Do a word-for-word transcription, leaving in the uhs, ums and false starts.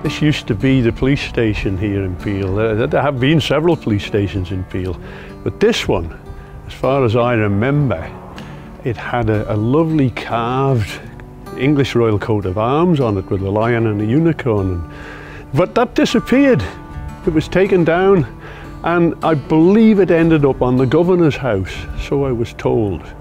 This used to be the police station here in Peel. There, there have been several police stations in Peel, but this one, as far as I remember, it had a, a lovely carved English royal coat of arms on it with a lion and a unicorn. But that disappeared. It was taken down, and I believe it ended up on the governor's house, so I was told.